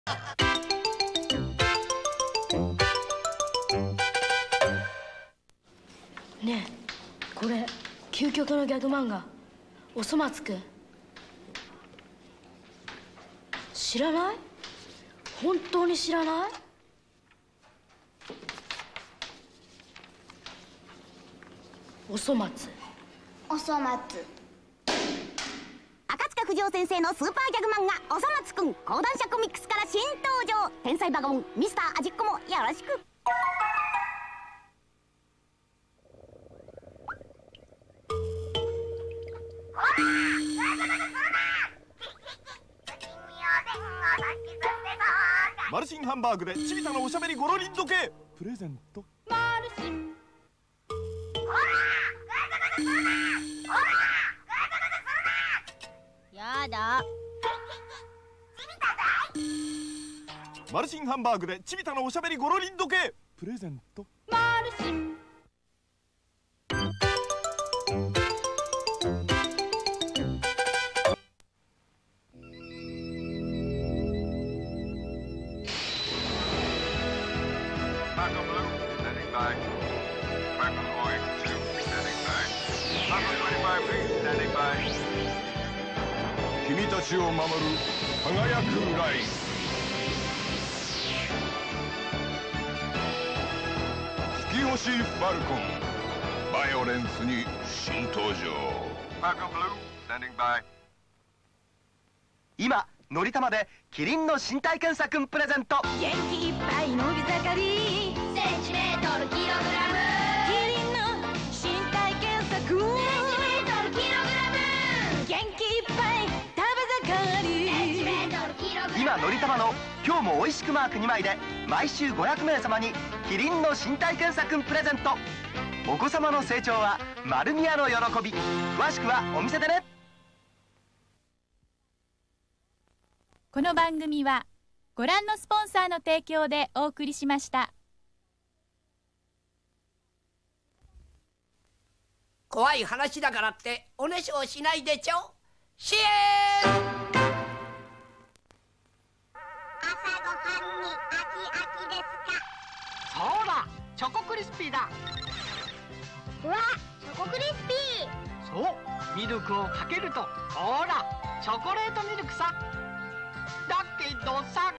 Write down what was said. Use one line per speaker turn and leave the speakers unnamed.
ねえ、これ究極のギャグ漫画「おそ松くん」知らない？本当に知らない？おそ松。
おそ松。赤塚不二夫先生のスーパーギャグ漫画「おそ松くん」講談社コミックスから新登場。天才バカボンミスター味っ子もよろしく。
マルシンハンバーグでチビタのおしゃべりゴロリン時計プレゼント。
マルシン。やだ。
マルシンハンバーグでチビタのおしゃべりゴロリン時計プレゼント。
マルシン。
君たちを守る輝くライン。月星ファルコンバイオレンスに新登場。
今のりたまでキリンの身体検査くんプレゼント。
元気いっぱい伸び盛りセンチメートルキログラムキリンの身体検査くんセンチメートルキログラム元気いっぱい食べ盛りセンチメートルキログラム。
今のりたまの今日もおいしくマーク2枚で毎週500名様にキリンの身体検査くんプレゼント。お子様の成長は丸宮の喜び。詳しくはお店でね。
この番組はご覧のスポンサーの提供でお送りしました。
怖い話だからっておねしょしないでちょ。シエーン。
朝ごはんに飽きですか？
そうだ、チョコクリスピーだ。
うわ、チョコクリスピー。
そう、ミルクをかけるとほらチョコレートミルクさ。だけどさ